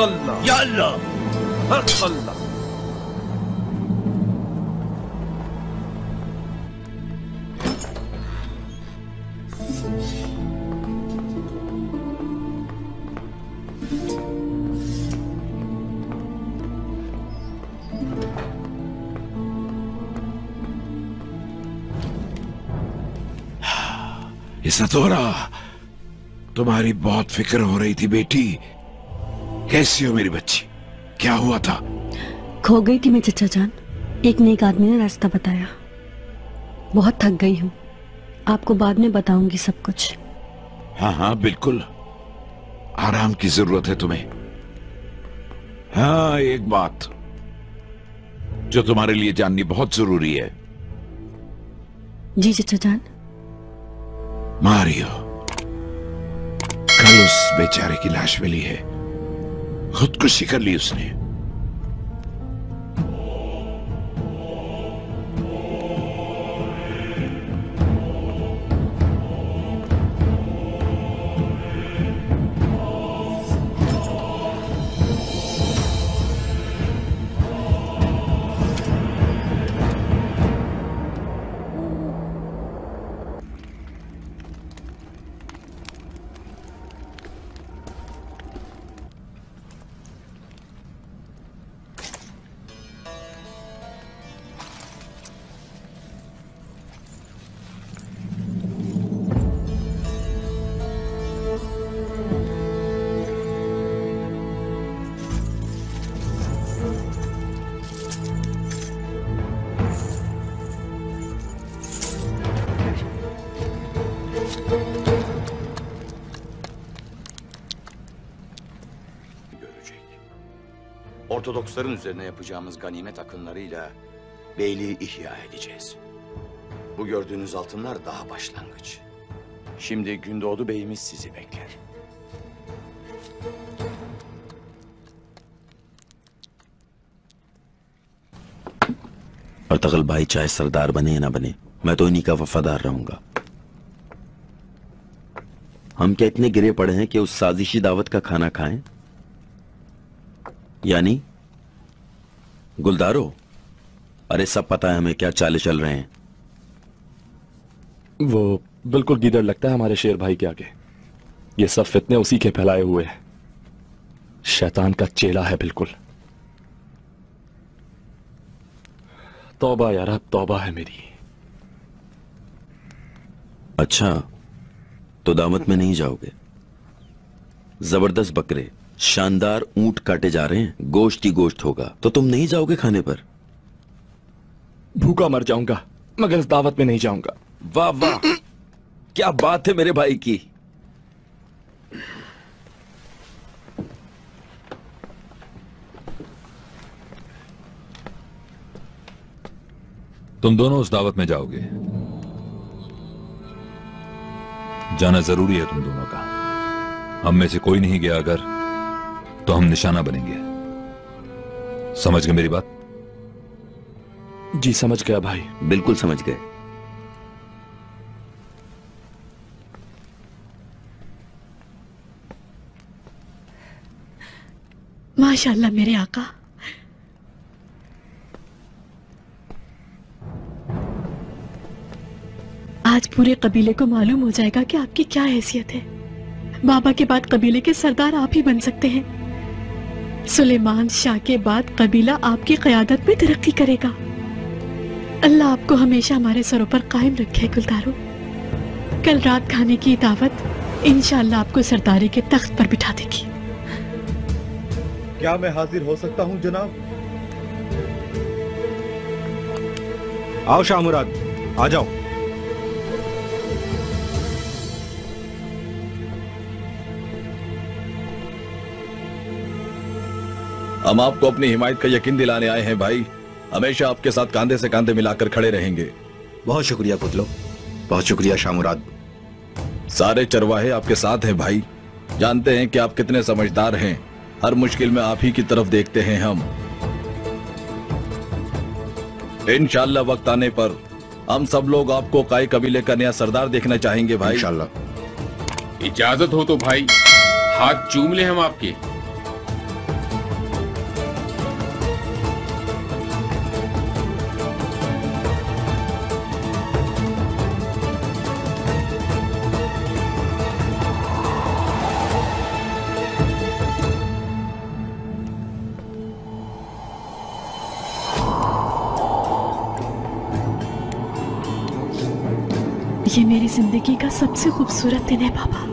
अल्लाह या अल्लाह। अल्लाह। इज़्ज़तौरा, तुम्हारी बहुत फिक्र हो रही थी बेटी। कैसी हो मेरी बच्ची? क्या हुआ था? खो गई थी मैं चचा जान। एक नेक आदमी ने रास्ता बताया। बहुत थक गई हूँ, आपको बाद में बताऊंगी सब कुछ। हाँ हाँ बिल्कुल, आराम की जरूरत है तुम्हें। हाँ, एक बात जो तुम्हारे लिए जाननी बहुत जरूरी है। जी चचा जान। मारियो, कल उस बेचारे की लाश मिली है। खुदकुशी कर ली उसने। Ortodoksların üzerine yapacağımız ganimet akınlarıyla beyliği ihya edeceğiz. Bu gördüğünüz altınlar daha başlangıç. Şimdi Gündoğdu Beyimiz sizi bekler. Ertugrul भाई चाहे सरदार बने या ना बने, मैं तो इन्हीं का वफादार रहूंगा। हम क्या इतने गिरे पड़े हैं कि उस साजिशी दावत का खाना खाएं? यानी गुलदारो, अरे सब पता है हमें क्या चाले चल रहे हैं। वो बिल्कुल गीदड़ लगता है हमारे शेर भाई के आगे। ये सब फितने उसी के फैलाए हुए हैं। शैतान का चेला है बिल्कुल। तौबा यार, अब तौबा है मेरी। अच्छा, तो दावत में नहीं जाओगे? जबरदस्त बकरे, शानदार ऊंट काटे जा रहे हैं, गोश्त ही गोश्त होगा, तो तुम नहीं जाओगे खाने पर? भूखा मर जाऊंगा मगर इस दावत में नहीं जाऊंगा। वाह वाह, क्या बात है मेरे भाई की। तुम दोनों उस दावत में जाओगे, जाना जरूरी है तुम दोनों का। हम में से कोई नहीं गया अगर, तो हम निशाना बनेंगे। समझ गए मेरी बात? जी समझ गया भाई। बिल्कुल समझ गए। माशाल्लाह मेरे आका। आज पूरे कबीले को मालूम हो जाएगा कि आपकी क्या हैसियत है। बाबा के बाद कबीले के सरदार आप ही बन सकते हैं। सुलेमान शाह के बाद कबीला आपकी क़यादत में तरक्की करेगा। अल्लाह आपको हमेशा हमारे सरों पर कायम रखे गुलदारो। कल रात खाने की दावत इंशाअल्लाह आपको सरदारी के तख्त पर बिठा देगी। क्या मैं हाजिर हो सकता हूं जनाब? आओ शाह मुराद, आ जाओ। हम आपको अपनी हिमायत का यकीन दिलाने आए हैं भाई। हमेशा आपके साथ कांधे से कांधे मिलाकर खड़े रहेंगे। बहुत शुक्रिया पुतलो, बहुत शुक्रिया शाह मुराद। सारे चरवाहे आपके साथ हैं भाई। जानते हैं कि आप कितने समझदार हैं। हर मुश्किल में आप ही की तरफ देखते हैं हम। इंशाअल्लाह वक्त आने पर हम सब लोग आपको काई कबीले का नया सरदार देखना चाहेंगे भाई। इंशाअल्लाह। इजाजत हो तो भाई हाथ चूम ले हम आपके। ये मेरी जिंदगी का सबसे खूबसूरत दिन है बाबा।